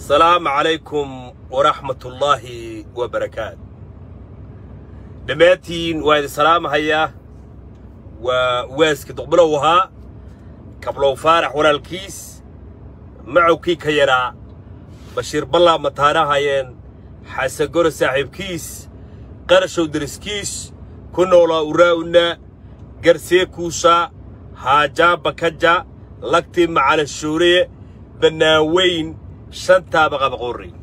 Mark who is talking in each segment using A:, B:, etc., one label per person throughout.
A: السلام عليكم ورحمة الله وبركاته. دماتين وهذا السلام هيا وواسك تقبلوها قبلو فارح ولا الكيس معو كي كيرا بشير بالله مطارا هايين حاسقور صاحب كيس قرشو درس كيس كنو لا وراونا قرسيكوسا هاجا بكجا لكتي مع الشوري بناوين شنتا بغوري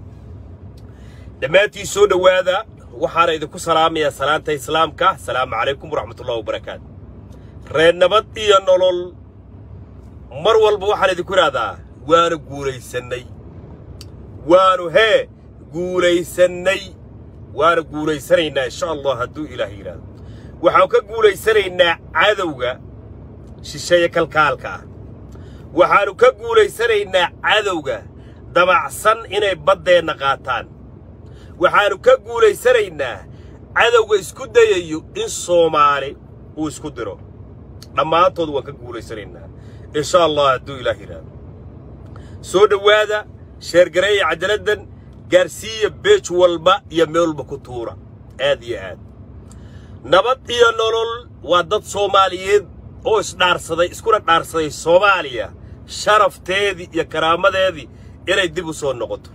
A: دماتي سود وهذا وحارة إذا كو سلام يا سلامة إسلامك السلام عليكم ورحمة الله وبركاته. رين نبض يا نولل مروال بوحنا إذا كور هذا وانو قولي سني وانو هي قولي سني وانو قولي سنينا إن شاء الله هدو إلهي لا وحاوك قولي سنينا عذوغا شيشايا كالكالكا وحاوك قولي سنينا عذوغا دمع سن إني بدي نقاتان waxaanu ka guuleysanaynaa cadawga isku dayayo in Soomaali uu isku diro dhamaantood waan ka guuleysanaynaa insha Allah haduu Ilaahay yiraahdo soo dhawaada sheer gareey cadaladan gaarsiiya beej walba iyo meel walba ku tuura aad iyo aad nabad iyo nolol waa dad Soomaaliyeed oo isdhaarsaday iskuna dhaarsaday Soomaaliya sharafteedii iyo karaamadeedii inay dib u soo noqoto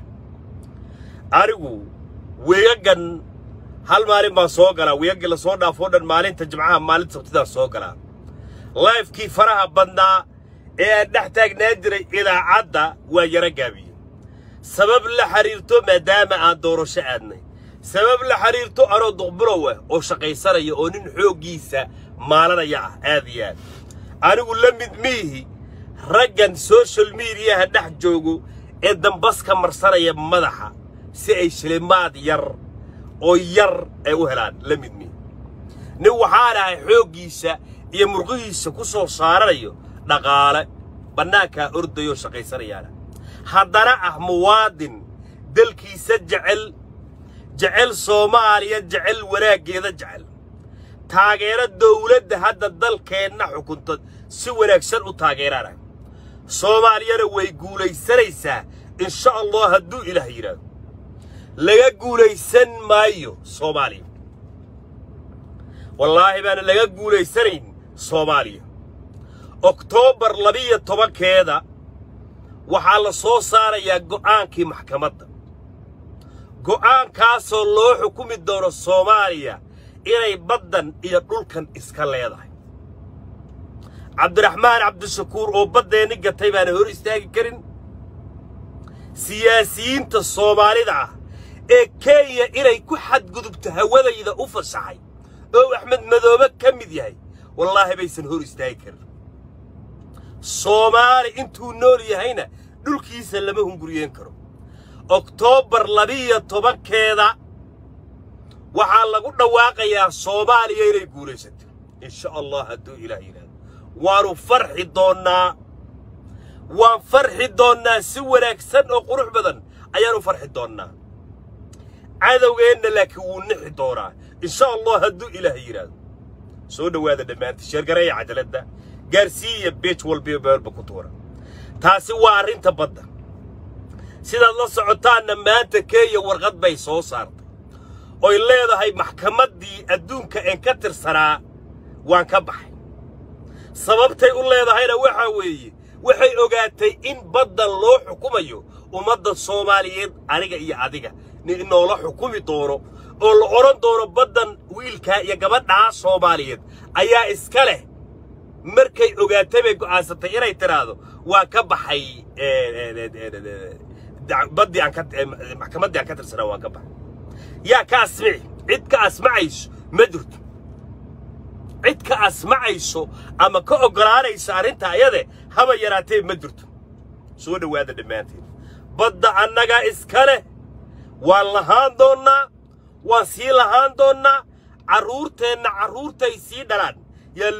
A: arigu ويجن هل مالين ما صوغلا ويجن لصودا فودن مالين تجمعها مالين سبتدا صوغلا لايف كي فرها بنا نحتاج ندري إلى عدة ويرجعي سبب لحريرته ما دام عن دور شأني سبب لحريرته أراد ضبروه أو شقيسر يؤنن حوجيسة مالنا يا هذه أنا أقول لهم مدميه رجن سوشيال ميديا هدح جوجو إدم بس كمرسنا يا مدحه si ay shilimaad yar oo yar ay u helaan la midmi nin waxaanahay xoogiisa iyo murqihiisa ku soo saarayo dhaqaale banaanka ordayo shaqaysanayaan haddana ah muwaadin dalkiisa jecel Soomaaliya jecel wanaageeda jecel taageero dawladda hadda dalkeena xukunta si wanaagsan u taageerana Soomaaliyana way guuleysanaysaa insha Allah haduu Ilaahay yiraahdo laga guuleysan maayo Soomaaliya wallahi baan laga guuleysanayn Soomaaliya October 12keeda waxa la soo saarayaa go'aankii maxkamadda go'aankaas oo loo xukumi doono Soomaaliya inay badan iyo dhulkan iska leedahay Cabdiraxmaan Cabdishakuur oo badeeni gatay baan hor istaagi karin siyaasiyiinta Soomaalida Kenya inay ku xadgudubto hawadayda u fasaxay oo Axmed Madoobe kamid yahay wallahi baysan hor istaagi karin Soomaali intuu nool yahayna dhulkiisa lama hunguriyeen karo October 12keeda waxa lagu dhawaaqayaa Soomaaliya inay guuleysato insha Allah haduu Ilaahay yiraahdo waanu farxi doonaa si wanaagsan oo qurux badan ayaanu farxi doonaa عادوغينا لكن ونحي دورا إن شاء الله هدو إلهي يراد سودا هذا دمانتي شرقرية عجلت ده قارسية بيت والبيبال بكتورة تاسي وارين تبدا سيدا الله سعوتانا ما أنت كي ورغد بي سو صارت وإلا هذا هاي محكمة دي أدونك إنكتر سراء وانكبحي سببتي يقول هذا هاي وحي أوغاتي إن بدل لو حكوميو ومدى الصوماليين أنيقا إيا أديقا إنه الله حكومي دورو أو الأوران دورو بدن ويلكا يقبضنا صوماليين أيا إسكاله مركي أغاتبه قاسطة إيرا يترادو وكبحي بدي عن محكمة دي عن كتر سنة وكبحي يا كاسمعي عد كاسمعيش مدرد عد كاسمعيشو أما كأقرانيش أرنتا يده هما يراتين مدرد سودا وهذا دمانتين بدأ عنك إسكاله واللهان دونا وسيلهان دونا عرورتي سيدران يا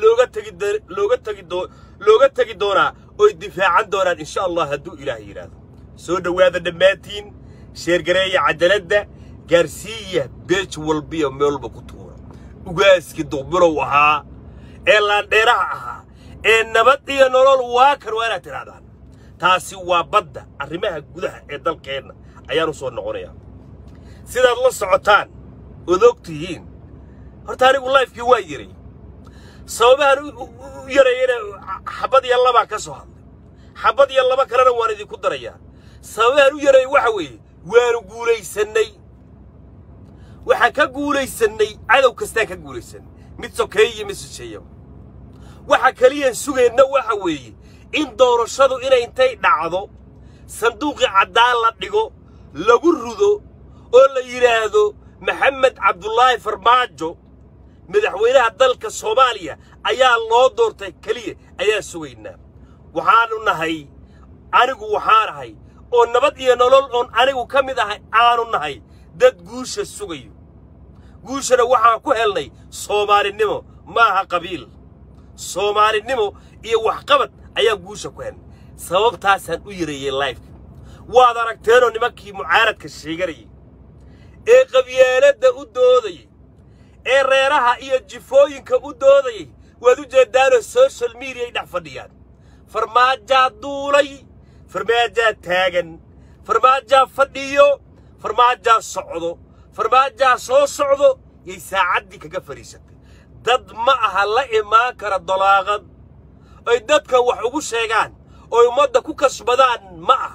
A: لوغة تجي دونا والدفاع عن دونا إن شاء الله هدو إلهي يراد سود وهذا دماتين شيرجرية عدلدة جارسية بيت والبيا ميل بكتورة وجاسك دبروها إلا درعها النبات ينورل واكر ولا ترادان taasi waa badda arrimaha gudaha ee dalkeenna ayaanu soo noqonayaa sidaad la socotaan ood ogtihiin horta anigu live-kii waa yaray sababahan u yarayna xabad iyo laba ka soo hadlay xabad iyo laba kalena waan idinku darayaa sababahan u yaray waxa weeye waanu guulaysanay waxaan ka guulaysanay cadow kastaan ka guulaysanay mid sokeeye mid shisheeye waxa kaliya sugayna waxa weeye in doorashadu inay intay dhacdo sanduuqi cadaan la dhigo lagu rudo oo la yiraahdo maxamed cabdullaahi farmaajo madaxweynaha dalka Soomaaliya ayaa loo doortay kaliya ayaa sugaynaa waxaanu nahay anigu waxaan ahay oo nabad iyo nolol oo anigu kamid ahay aanu nahay dad guusha sugayo guushana waxaan ku helnay Soomaalinimo maaha qabiil Soomaalinimo iyo waxqabad ayaa guusha ku helnay sababtaasaan u yareeyay live waad aragteen oo nimankii mucaaradka sheeganayay ee qabyaalada u doodayay ee reeraha iyo jifooyinka u doodayay waad u jeedaan social media ay dhex fadhiyaan farmaajo duulay farmaajo taagan farmaajo fadhiyo farmaajo socdo farmaajo soo socdo ay saacadii kaga fariisatay dad ma aha la imaan kara dolaaqad ay dadka wax ugu sheegaan oo ummadda ku kasbadaan ma aha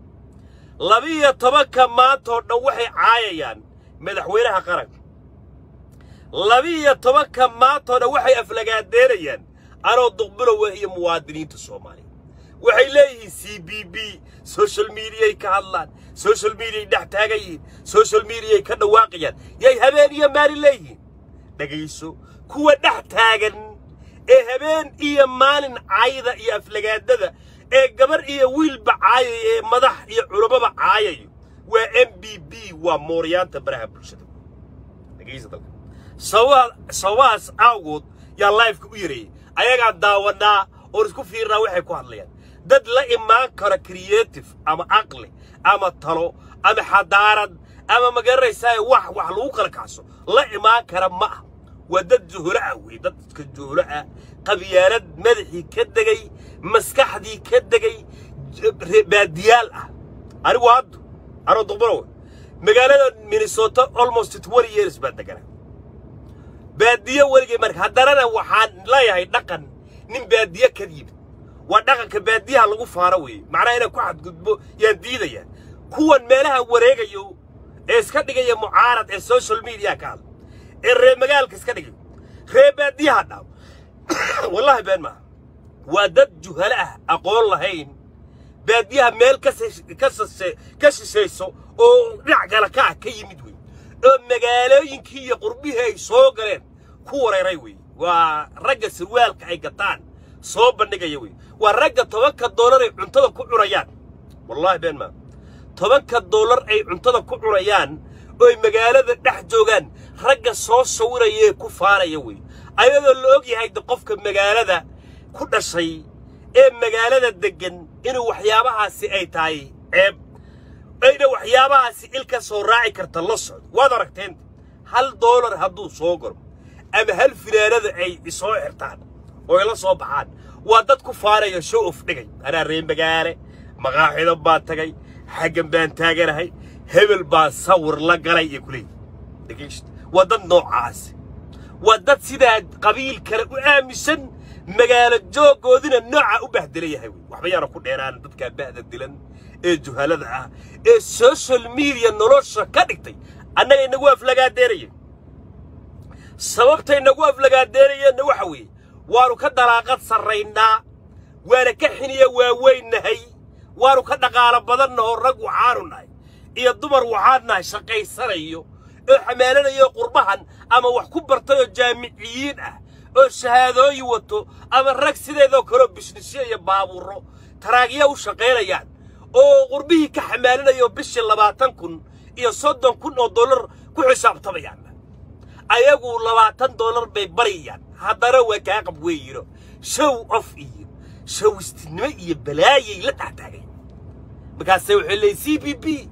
A: 12 maanta oo dhan waxay caayayaan madaxweynaha qaranka 12 maanta oo dhan waxay aflagaadeerayaan anoo duqbulo iyo muwaadiniinta Soomaaliya waxay leeyihiin CBB social media ay ka hadlaan social media dhex taagayeen social media ka dhawaaqayaan yay habeen iyo maalin leeyihiin dhageyso kuwa dhex taagan ee habeen iyo maalin caayda iyo aflagaadada ee gabar iyo wiilba caayay ee madax iyo culubaba caayayo waa MBB waa mooryaanta baraha bulshada dhageyso dalka sawaas awgood ya live-ka u yareeyay ayaga daawanaa oo isku fiirnaa waxay ku hadlayaan dad la imaan kara creative ama aqli ama talo ama xadaarad ama magaraysaa wax lagu kala kacso la imaan kara ma ah waa dad juhura ah way dadka juhura ah qabyaalad madaxii ka dagay maskaxdii ka dagay baadiyaal ah anigu hadda anoo duqbaro magaalada Minnesota almost 20 years baa deganaa baadiyo waligay marka hadarana waxaan leeyahay dhaqan nin baadiyo ka yimid waa dhaqanka baadiyaha lagu faaro weey macnaheedu inay ku xadgudbo yaan diidayaan kuwan meelaha wareegayo ee iska dhigaya mucaarad ee social media ka hadla ee reer magaalka iska dhigay reer baadiyaha dhaw wallahi been ma waa dad juhala ah aqoon lahayn baadiyaha meel ka shisheeyso oo dhinac kale ka yimid weey oo magaalooyinkii iyo qurbihii ay soo galeen ku wareeray weey waa ragga sirwaalka ay gataan soo bandhigaya weey waa ragga $10 ay cuntada ku cunayaan wallahi been ma $10 ay cuntada ku cunayaan oo ay magaalada dhex joogan ragga soo sawiraya ku faaraya weey ayadoo la og yahay qofka magaalada ku dhashay ee magaalada degan inuu waxyaabahaasi ay tahay ceeb ayna waxyaabahaasi ilka soo raaci karta la socdo waad aragteen $1 hadduu soo garo ama hal finaanada ay soo xirtaan oo ay la soo baxaan waa dad ku faaraya show of dhigay ana reer magaale maqaaxido baa tagay xagan baan taaganahay hebel baa sawir la galay iyo kulay dhageyst waa dad noocaas waa dad sida qabiil kale u aaminsan magaalo joogoodina nooca u bahdilayahay waxba yar ku dheeraan dadka bahda dilan ee juhalada ah ee social media nolosha ka dhigtay annaga inagu aflagaadeerayeen sababta inagu aflagaadeerayeen waxa weeye waanu ka dalaaqad sareynaa waana ka xiniya waaweynahay waanu ka dhaqaala badan oo rag waxaanu nahay iyo dumar waxaan nahay shaqaysanayo oo xamaalanayo qurbahan ama wax ku bartay oo jaamiciyiin ah oo shahaadooyin wato ama rag sideedoo kale business iyo baabuuro taraagyo u shaqeynayaan oo qurbihii ka xamaalanayo bishii 20,000 iyo 30,000 oo dollar ku xisaabtamayaan ayagu $20 bay bariyaan haddana waa ka qab weeyiro show off iyo showstinimo iyo balaayay la taagay markaas wuxuu leeyahay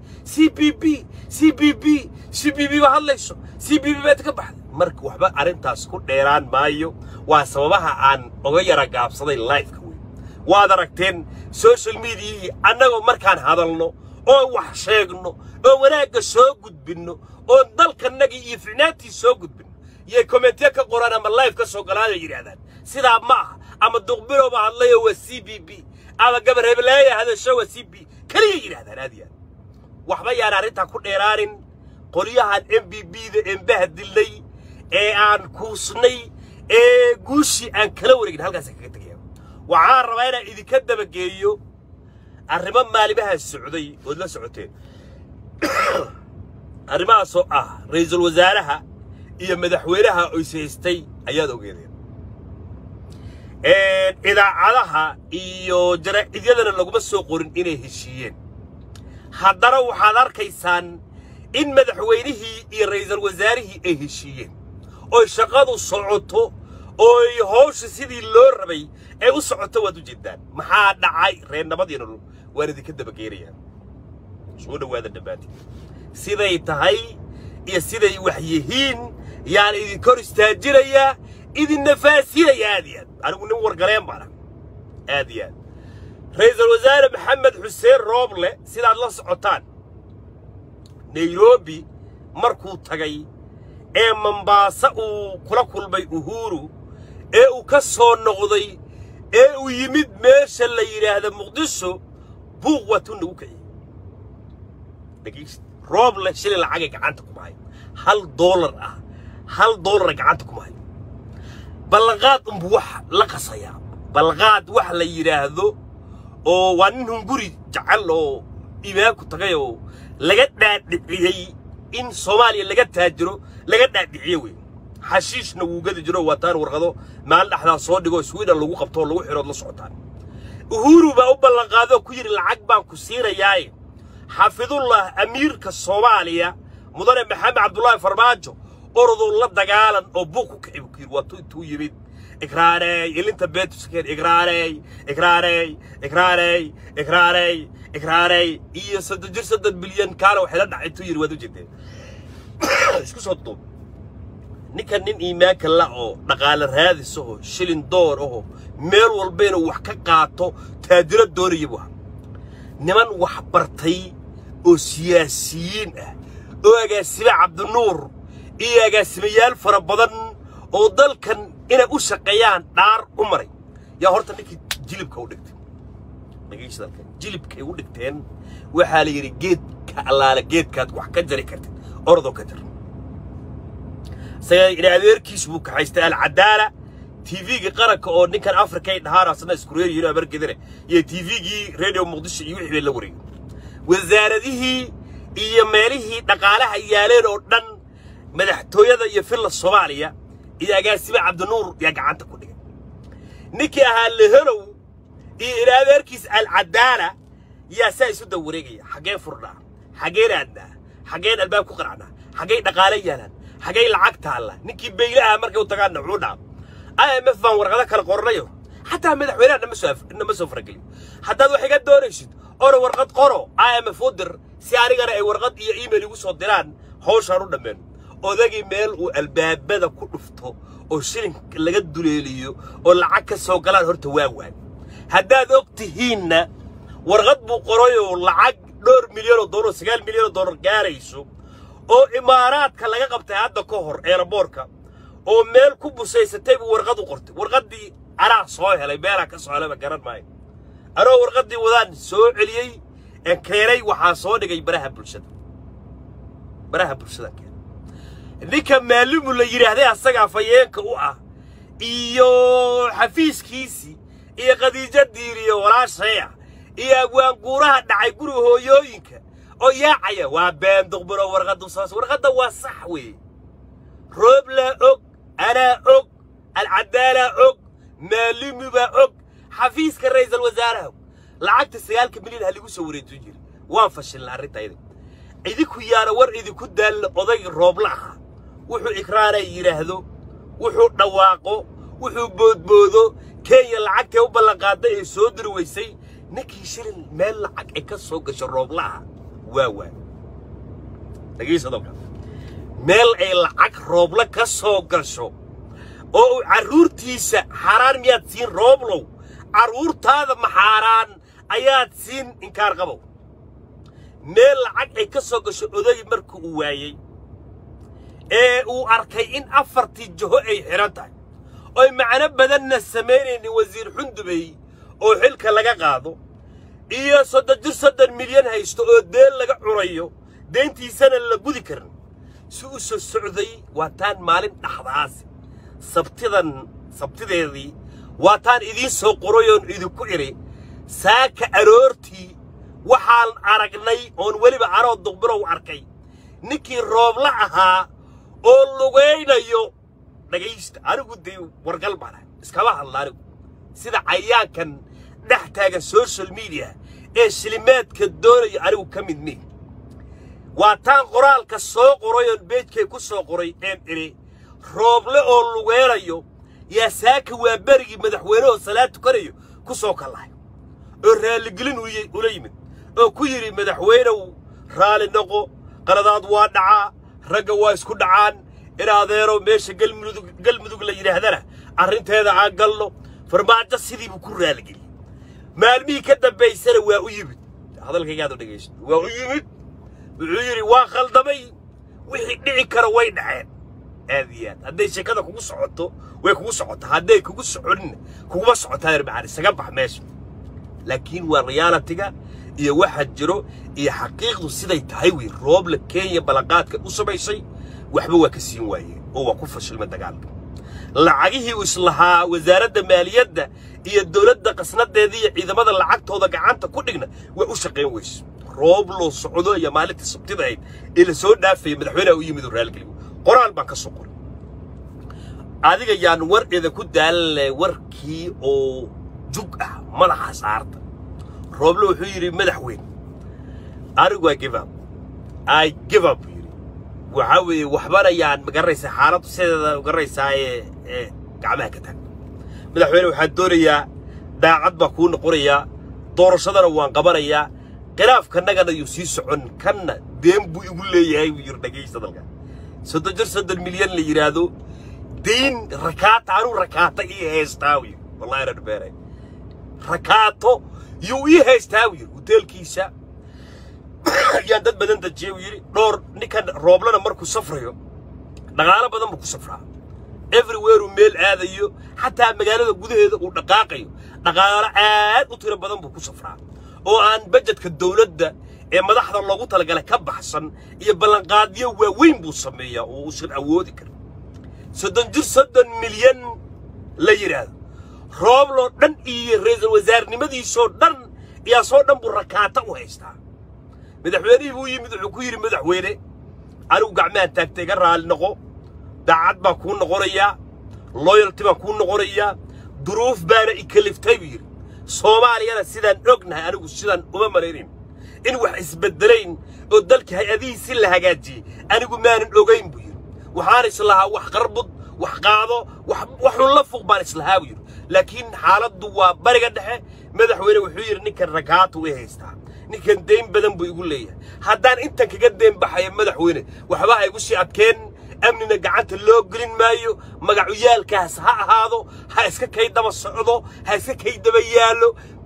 A: CBB waa hadlayso CBB baad ka baxday marka waxba arintaas ku dheeraan maayo waa sababaha aan uga yara gaabsaday live-ka weey waad aragteen social media annagoo markaan hadalno oo wax sheegno oo wanaagga soo gudbinno oo dalkanaga iyo ficnaantii soo gudbinno iyo comment ka qoraan ama live ka soo galaada yiraahdaan sidaa ma aha ama duqbiro ba hadlayo waa CBB ama gabar heblaaya hadasho waa CB kaliya yiraahdaan aadiya waxba yaan arinta ku dheeraarin qoliyahan MBB da embaha dilay ee aan kuusnay ee guushi aan kala wareegin halkaas kaga tagay waxaan rabaa inaan idinka dabageeyo arrimo maalimaha socday oo la socoteen arrimahaas oo ah ra'iisul wasaaraha iyo madaxweynaha oo ishaystay ayaad ogeedeen idaacadaha iyo jaraa'idiyadana laguma soo qorin inay heshiiyeen haddana waxaad arkaysaan in madaxweynihii iyo ra'iisul wasaarihii ay heshiiyeen oo shaqadu socoto oo hawsha sidii loo rabay ay u socoto waad u jeedaan maxaa dhacay reer nabadiina waan idinka dabageerayaa soo dhawaada dhabaati siday tahay iyo siday wax yihiin yaan idin kor istaajinayaa idin nafaasiyaya aadiyad anigu nin wargaleen baan aadiyad ra'iisul wasaare maxamed xuseen rooble sidaad la socotaan Nairobi markuu tagay ee Mombasa uu kula kulmay Uhuru ee uu ka soo noqday ee uu yimid meesha la yiraahdo Muqdisho buuq watu nagu kiciyay dagiis rooble shil lacag gacanta ku mahay $1 gacanta ku mahay balqaad wax la qasaya balqaad wax la yiraahdo oo waa nin hunguri jacel oo iimaanku tagay oo laga dhaadhiciyay in Soomaaliya laga taajiro laga dhaadhiciyay way xashiishna uu gadi jiro wataan warqado maal dhaxda soo dhigo Sweden lagu qabto lagu xirood la socotaan Uhuru ba u balqaado ku yiri lacag baan ku siinayaa xafidullah amiirka Soomaaliya mudane maxamed cabdullaahi farmaajo ordo la dagaalan oo buuq ku kicib wato intuu yimid ikraaray ilinta beetu sakeen ikraaray iyo 3 bilyan kaala waxay la dhacay intuu yiri wad u jeedeen isku soo duub ninkan nin iimaanka la oo dhaqaale raadiso shilin door oo meel walbeena wax ka qaato taadiro dooriyay wax niman wax bartay oo siyaasiyiin ah oo agaasima cabdinuur iyo agaasimayaal fara badan oo dalkan inay u shaqeeyaan dhaar u maray yaa horta ninkii jilibka u dhigtay dhageysha dalkan jilibka ay u dhigteen waxaa la yiri geedka allaala geedkaad wax ka jari kartid ordo ka jar sayay ila adeerkiis buu ka haystay al-Cadaala TV-ga qaranka oo ninkan Afrika ay dhahaarasna isku reeyay abarkadare iyo TV-gii Radio Muqdisho iyo wixii la wareegay wasaaradihii iyo meelihii dhaqaalaha yaaleen oo dhan madaxtooyada iyo filla Soomaaliya iyo agaasima cabdinuur yaa gacanta ku dhigay ninkii ahaa lehelow iyo ila adeerkiis al-Cadaala yaa saa isu dawareegaya xagee furdhaa xagee raadnaa xagee albaab ku qaracnaa xagee dhaqaale yaalan xagee lacag taala ninkii beeylaha markay u tagaan wuxuu IMF baan warqada kala qornayo hatta madaxweynaha ma soo farageliyo haddaad wax iga doonaysid oo warqad qoro IMF u dir si anigana ay warqad iyo email igu soo diraan hawshan u dhameen odagii meel uu albaabada ku dhufto oo shilin laga duleeliyo oo lacag ka soo galaan horta waa haddaad ogtihiinna warqad buu qorayo lacag $2 milyan $9 milyan gaarayso oo imaaraadka laga qabtay hadda ka hor airportka oo meel ku busaysatay warqad u qortay warqadii ara soo helay beera ka soo helay garan maayo ara warqadii wadaan soo celiyay ee keenay waxa soo dhigay baraha bulshada ninka maalimu la yiraahday asaga fayeenka u ah iyo xafiiskiisi iyo qadiija diiriyo walaashaya iyo abwaan guuraha dhacay guri hooyooyinka oo yaacaya waa been duqbaro warqadu saas warqada waa sax weey rooble og ana og al-Cadaala og maalimu ba og xafiiska ra'iisul wasaaraha lacagta 9 milyan hal igu soo wareejin jir waan fashil arintayda idinku yaana war idinku daal oday rooblaha wuxuu ikraaray yiraahdo wuxuu dhawaaqo wuxuu boodboodo Kenya lacagta u balaqaaday ee soo dirweysay ninkii shilin meel lacag ay ka soo gasho rooblaha waa dhageysha dadka meel ay lacag roobla ka soo gasho oo caruurtiisa xaraan miyaad siin rooblow caruurtaada maxaaraan ayaad siin inkaar qabow meel lacag ay ka soo gasho odaygi markuu uu waayay ee uu arkay in afartii jaho ay xiran tahay oo macna badanna sameynaynin wasiir xundubay oo xilka laga qaado iyo 30 milyan haysto oo deel laga curayo deentiisana la gudi karin si uu soo socday waataan maalin dhaxdaas sabtideedii waataan idiin soo qorayoon idinku iri saaka aroortii waxaan aragnay oon weliba anoo duqbirow arkay ninkii roobla ahaa oo lugeynayo dhagaysta anigu dee wargal bana iskaba hadla anigu sida cayaankan dhex taagan social media ee shilimaadka doonaya anigu ka mid mih waataan qoraalka soo qorayoon beejkay ku soo qoray een iri rooble oo lugeynayo yaa saaka waa berigii madaxweynaha salaad tukanayo ku soo kalaay oo raaligelin ula yimid oo ku yiri madaxweynahu raali noqo qaladaad waa dhacaa ragga waa isku dhacaan iraadeero meesha galmudug la yiraahdana arinteeda aan galno farmaajo sidii buu ku raaligeliyay maalmihii ka dambeysana waa u yimid hadalkaygaad u dhageysto waa u yimid wuxuu yiri waa khaldamay wixii dhici kara way dhaceen aadiyaad hadday sheekada kugu socoto way kugu socotaa hadday kugu soconin kugu socotaa irbaxan isaga bax meesha laakiin waa reality-ga iyo waxa jiro iyo xaqiiqdu siday tahay way rooble Kenya balaqaadka u sameysay waxba waa ka siin waayeen oo waa ku fashilmay dagaalka lacagihii uu islahaa wasaaradda maaliyadda iyo dawladda qasnadeedii iyo ciidamada lacagtooda gacanta ku dhigna way u shaqeyn weyso rooblo socdo iyo maalintii sabtida ahayd ila soo dhaafay madaxweynaha u yimid raalgeliyo qoraal baan ka soo qoray adiga yaan war ida ku daalay warkii oo jug ah madaxa saarta rooblo wuxuu yiri madaxweyne arigu waa I give up yiri waxa weeye waxbana yaan magaraysa xaalad sideeda magaraysaa ee gacmaha ka tag madaxweyne waxa doonayaa daacad ba ku noqonayaa doorashadana waan qabanayaa khilaafkanaga uu sii socon kana deem buu igu leeyahay yiri dhageysta dalka 30 milyan la yiraahdo دين ركعت عنو ركعت إيه هيستاوي والله أنا نباري ركعته يو إيه هيستاوي وتل كيسا يادد بدن تجيوي دور نكان روبلنا مركو صفريو نغالا بدن مركو صفرا everywhere وميل هذا يو حتى مجالات جوده هذا ودقاقيو نغالا عاد وطير بدن مركو صفرا أو عن بجت كالدولة ده إيه مدحضر الله قلت لك كب حسن يبلغ قادية وين بوصمية وصل عودي كر 30 milyan la yiraahdo rooblo dhan iyo ra'iisul wasaarnimadiisoo dhan iyo soo dhan buu rakaata u haystaa madaxweynaha uu yimid wuxuu ku yiri madaxweyne anigu gacmaha taagtay ga raali noqo daacad baa ku noqonaya loyalty baa ku noqonaya duruuf baana ikaliftay yiri Soomaaliyana sidaan ognahay anigu sidaan uma mareerin in wax isbedelayn oo dalka hay'adihiisa la hagaajiyay anigu maanan ogeyn buu وحان إسلها وحقربض وحقاضو وحلو لفوق بان إسلها وير لكن حالات دوا برقة دحي مدحوينه وحوير نكن ركعات ويهيستا نكن دين بدن بو يقول لي هدان انت كقد دين بحي مدحوينه وحباها يقولشي أبكين أمننا قعانت اللو قلين مايو مقعويال كاس هادو هايسكا كيدا مصعدو هايسكا كيدا بيالو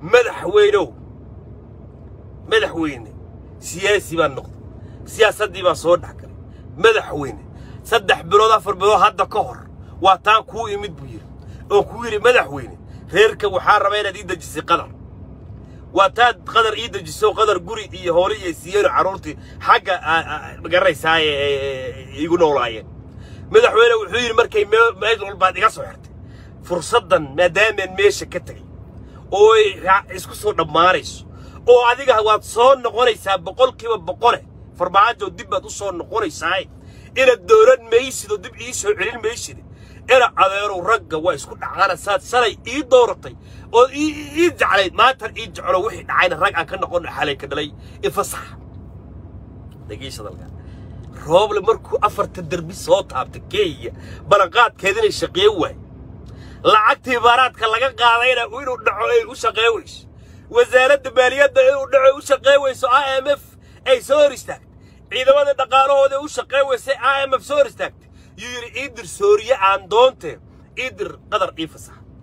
A: مدحوينه سياسي بان نقطة سياسة دي بان صور دحكري مدحوينه صدح بلود أفر بلود هذا كهر واتان كو يمد بير أو كويري مدحوينه غيرك وحاربين دي دجسي قدر واتان قدر إيد دجسي وقدر قري إيه هوري سيارة عرورتي حاجة مقريس هاي يقولوا لاين مدحوينه وحويري مركي ما يدخل بعد يقصوحرت فرصدا ما دام ماشي كتري أو إسكسو دماريس أو عاديك هوات صون نقوليسا بقول كيف بقوله فربعاته دبة تصون نقوليسا هاي إلى الدوران ميسد ودب إيسو علم ميسد إلى عذيرو رجع ويسكون على سات سري دورتي أو على ما تر على واحد عين الرجع كنا قلنا حالي كده لي يفصح دقيقة صدقة روب لمركو أفرت الدربي صوت عبتكية بلغات كذين الشقيوة لعقت عبارات كلا قاعدين وينو دعوة وشقيوش وزارة المالية دعوة وشقيوش IMF أي سوريستك إذا ما دقارو هذا وشقيوة سي IMF سوريستك يري إدر سوريا عن دونته إدر قدر يفصح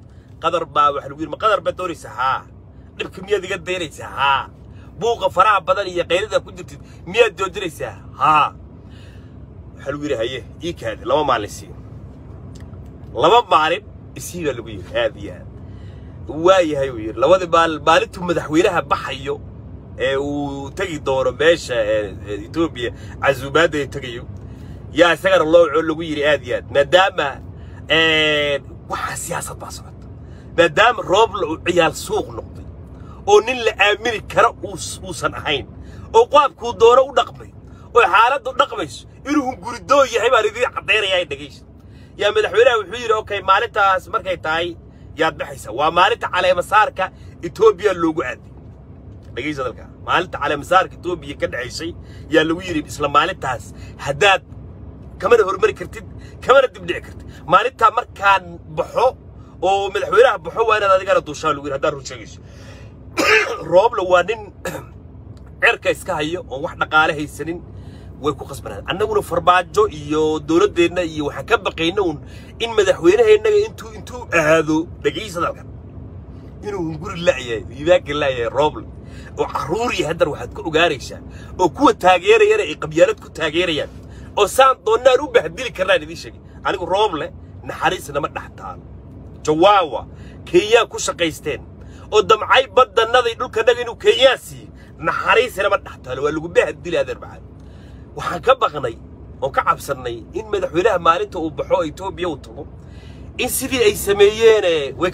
A: قدر با وحلوين ما قدر بدوري سها نبك 100 قد ديري سها بوق فرع بدن يا قيلده كنت 100 دودري سها ها حلوين هي إيك هذه لما معلسين لما معرب يصير الوير هذه واي هاي وير لو هذا بالتهم مدحوينها بحيو وتجي دور باشا إثيوبيا عزوبات يتجيو يا سجر الله يعلو وير هذه ما دام waxa siyaasad baa socota maadaama roob ciyaal suuq noqday oo nin la aamini karo uusan ahayn oo qaabku doono u dhaqmay oo xaaladdu dhaqmayso inuu gurido yahay baa idin cadeynaya dhageyso yaa madaxweynaha wuxuu yiri okay maalintaas markay tahay yaad baxaysa waa maalinta caleema saarka Itoobiya loogu aaday dhageyso dalka maalinta caleema saarka Itoobiya ka dhacaysay yaa lagu yiri isla maalintaas hadaad كمان هرمري كرتيد كمان دبلع كرتيد مالتها مركان بحو أو مدحويرها بحو وأنا ذا قال دوشان لوين هذا روشيش روب لوانين عركة إسكاهية وواحد قاله هي السنين ويكون قصبنا أنا نقول فرباجو يو دولة دينا يو حكم بقينون إن مدحويرها إن أنتو هذا دقيقة صدقا إنه نقول لا يباك لا يا روب وحروري هدر واحد كله جاريشة وكو تاجير يا قبيلات كو تاجير يا oo saan doonaa u bahdili karnaa idin sheegay anigu roob leh naxariisna ma dhaxtaan jawaawa Kenya ku shaqaysteen oo damcay badanada dhulkanaga inuu Kenya sii naxariisna ma dhaxtaan waa lagu bahdili adeer bacad waxaan ka baqnay oo ka cabsanay in madaxweynaha maalinta uu baxo Itoobiya uu tago in sidii ay sameeyeen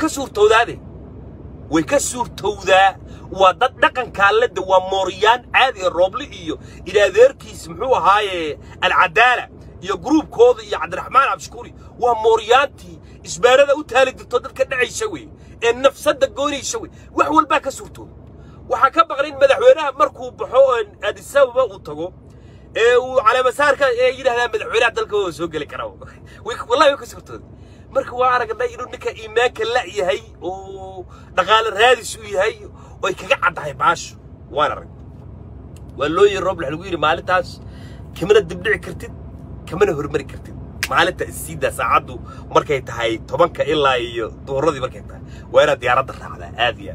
A: way ka suurtowdaa ودد دقن كالد وموريان عادي الروبلي إلى ذيركيس محو هاي العدالة يا جروب كود يا عبد الرحمن عبد الشكوري وموريانتي إسبارة ذا وتالد التودد كنا يسوي النفس صدق جوري يسوي وحول باك سورته وحكى بغرين مدحوينها مركوب بحوان هذه السبب وطقو وعلى مسارك يجي هذا مدحوينها تلقوا سوق اللي كانوا والله يكسرته مركو عارك الله يقولون نك إيمانك لا يهي ودقال الرادس يهي ويكقعد هاي باش وانا رج والله يرب الحلوين مالتاس كمان دبلع كرتيد كمان هرمري كرتيد مالتا السيدة ساعدوا مركي تهاي طبنك إلا دورادي مركي تهاي وانا ديارات الرعلة هذه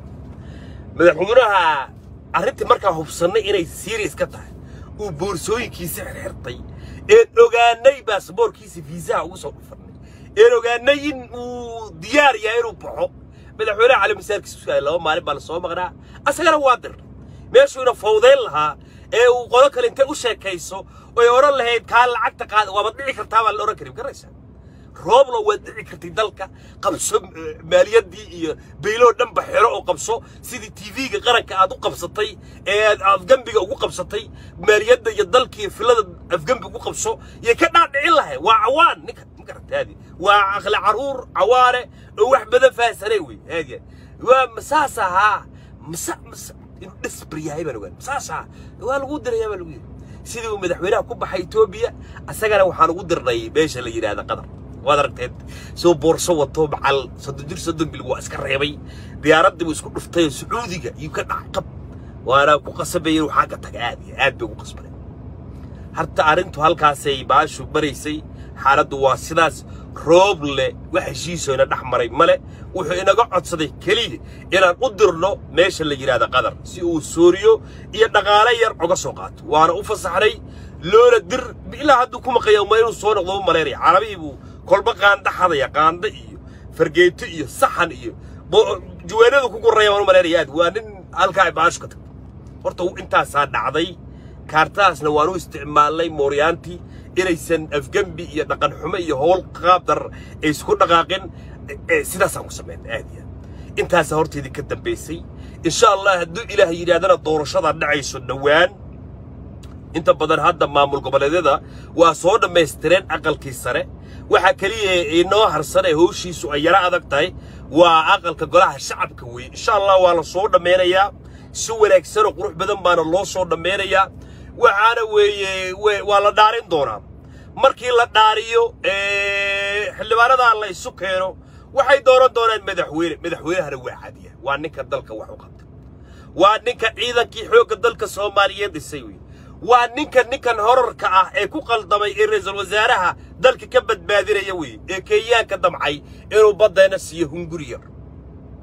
A: مدحومنها عرفت مركا هوبصني إني سيريس كتاي وبورسوي كيس حرطي إنوغاني باسبور كيس فيزا وصل فرني إنوغاني وديار يا إيروبا مدحوينها على مسارك سوساي لو مالين بال سو مقنا اسغنا وادر ميشو ina fowdeen laha ee uu qolo kale inta u sheekayso oo oran lahayd ka lacagta qaad waa badii kartaa wal oran karim garaysa roob loo wadii kartay dalka qabso maaliyadii iyo beelo dhanba xiro oo qabso sidii TV-ga qaranka aad u qabsatay ee aad gambiga ugu qabsatay maaliyadda iyo dalkii filada afgambi ugu qabso iyo ka dhaadhicin lahayd waa awaan ninka gartaadi waa aqla caruur awaare wax badan faasanay way هذه ومساسها مس إنه دسبريا هاي بنقول مساسها والله قدر يا بلوي سيدي مدحوينها كوبا إثيوبيا أسجنا وحنا قدر ري بيش اللي يجري هذا قدر وادركت سو بورصة وطوب على صدق بالجوا أسكر يبي ديارات بيسكون رفتي سعودية يمكن عقب وأنا قصبي وحاجة تجاري عاد بقصبي حتى أرنتو هالكاسي باش وبريسي حالد واسداس روب له وحشيسو إن نحمري ملء وحنا قعد صديق كليه إن قدرنا ماشي اللي يجري هذا قدر سيو سوريو ينقالي يرعق سوقات وأنا أفصح علي لولا در بإلا هدوكم قيومين وصون الله ملاري عربي بو كل بقى عند حدا يقاند إيو فرجيت إيو صحن إيو جوانا ذو كوكو ريوان ملاريات وأنا هالكاي باش كتب ورتو أنت ساد عضي كارتاس نوانو استعمال لي موريانتي إليسن أفجنبي يدقن حمي هول قابدر يسكون دقاقين سيدا سامو سمين آديا انت سهرتي ذي كدن بيسي إن شاء الله هدو إلهي يرادنا الدور شضا نعيسو النوان انت بدن هادا مامول قبل ذا وصونا ميسترين أقل كيسارة وحكاليه إنو هرسانة هوشي سؤيرا أذاك تاي وأقل كقلاها الشعب كوي إن شاء الله وانا صونا ميريا سوى لأكسر وقروح بدن بانا الله صونا ميريا وعانا ولا دارين دونا markii la dhaariyo xildhibaanada la isu keeno waxay doonaan madaxweynahana waa caadiya waa ninka dalka wax u qabta waa ninka ciidankii xoogga dalka Soomaaliyeed dhisay waa ninkan horarka ah ee ku qaldamay ra'iisul wasaaraha dalka ka badbaadinaya ee Kenyaanka damcay inuu badeena siiyo hunguriya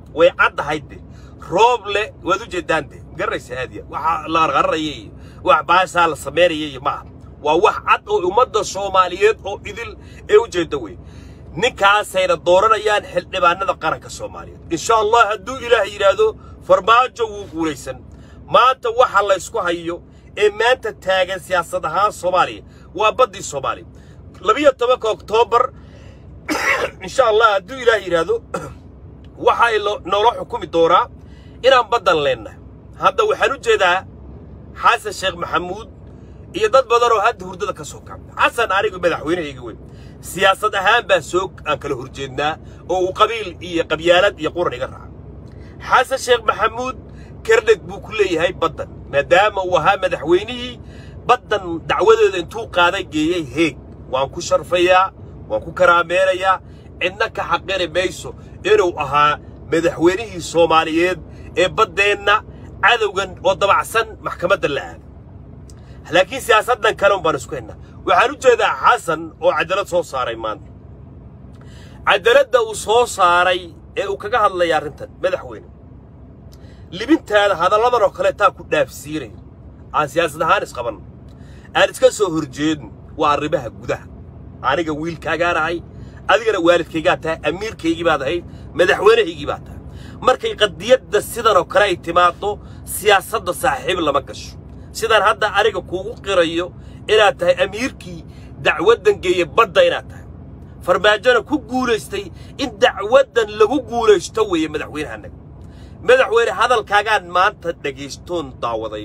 A: ويعد هيدي روبل ودوجة داندي قريس هادية لا غرية وعباس على الصميرية معه وواحد ومدى الصوماليات أو إذل أوجه دوي نكاسين الدورنا يان حل نبان هذا قرك الصوماليات إن شاء الله هدو إلهي يرادو فرماجو وقوليسن ما أنت واحد الله يسكو هيو إما أنت تاجن سياستها الصومالية وبدي الصومالي لبيه تبقى أكتوبر إن شاء الله هدو إلهي يرادو waxay nolo xukumi doora inaan badan leenahay hadda waxaan u jeedaa xasan sheekh maxamuud iyo dad badan oo hadda hurdada ka soo kacay xasan ariga madaxweynahayga weyn siyaasad ahaan baa soo aan kala horjeednaa oo uu qabiil iyo qabyaalad iyo quran iga raac xasan sheekh maxamuud kardhig buu ku leeyahay badan maadaama uu ahaa madaxweynihii badan dacwadeeda intuu qaaday geeyay heeg waan ku sharfayaa waan ku karaameerayaa innaka xaqiri mayso inuu ahaa madaxweynihii Soomaaliyeed ee baddeena cadawgan oo dabacsan maxkamadda la aad laakiin siyaasadan kale baan isku haynaa waxaan u jeedaa xasan oo cadaalad soo saaray maanta cadaaladda uu soo saaray ee uu kaga hadlay arrintan madaxweyne libintaada hadalladan oo kale taa ku dhaafsiiray aan siyaasad ahaan isqaban aan iska soo horjeedin waa arrimaha gudaha aniga wiilkaaga adigana waalidkayga tahay amiirkaygii baad ahayd madaxweynahaygii baad tahay markay qadiyadda sidan oo kale ay timaado siyaasadda saaxiib lama gasho sidan hadda aniga kuugu qirayo inaad tahay amiirkii dacwadan geeyay badda inaad tahay farmaajona ku guulaystay in dacwadan lagu guulaysto weeye madaxweynahanaga madaxweyne hadalkaagaan maanta dhagaystoon daawaday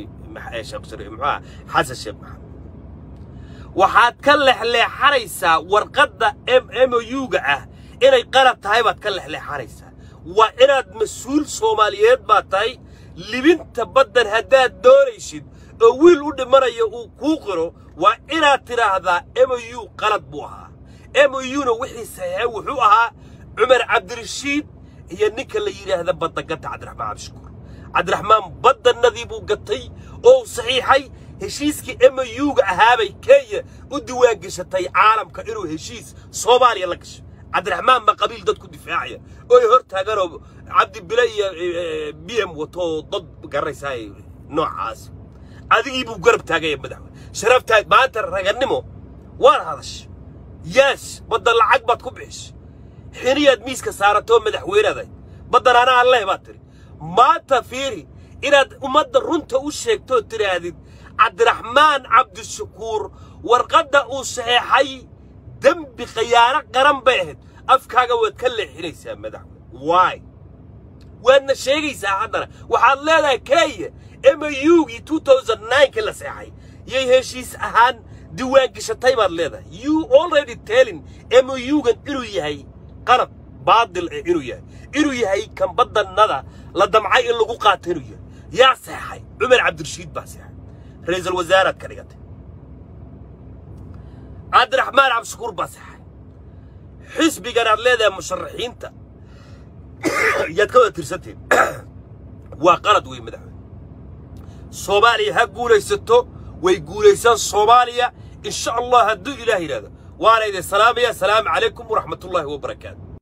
A: xasan sheekh maxamed waxaad ka lexleexanaysaa warqadda MOU-ga ah inay qalad tahay baad ka lexleexanaysaa waa inaad mas'uul Soomaaliyeed baad tahay libinta baddan haddaad doonaysid oo wiil u dhimanayo uu kuu qiro waa inaad tiraahdaa MOU qalad buu ahaa MOU-na wixii saxiixay wuxuu ahaa Cumar Cabdirashiid iyo ninka la yiraahdo badda gata Cabdiraxmaan Cabdishakuur Cabdiraxmaan baddannadii buu gatay oo saxiixay heshiiskii MOU-ga ahaabay Kenya u diiwaan gashatay caalamka inuu heshiis Soomaaliya la gasho Cabdiraxmaan ma qabiil dad ku difaacaya oo hor taagan Cabdi Bilay BM wato dad garaysay noocaas adigii buu garab taagay madaxweyne sharaftaad maanta raganimo waan hadash yes badda lacag baad ku bixis xiriyaad miiska saarato madaxweynada baddan ana Allah baad tiri maanta fiiri inaad ummadda runta u sheegto tiraadid Cabdiraxmaan Cabdishakuur warqadda uu saxiixay dambi khiyaano qaran bay ahayd afkaaga waad ka leexinaysaa madaxweyne why waadna sheegaysaa haddana waxaad leedahay Kenya MOU-gii 2009 la saxiixay yay heshiis ahaan diiwaan gashatay baad leedahay you already telling MOU-gan inuu yahay qalad baadil inuu yahay kan baddannada la damcay in lagu qaato inuu yahay yaa saxiixay Cumar Cabdirashiid baa saxiixay رئيس الوزراء كريات عبد الرحمن عبد الشكور بصح حسبي قرار لذا مشرحين تا يتكون ترستين وقرد ويمدحون صوماليا هقولي ستو ويقولي يسان صوماليا إن شاء الله هدو إلهي هذا وعلى السلام عليكم ورحمة الله وبركاته.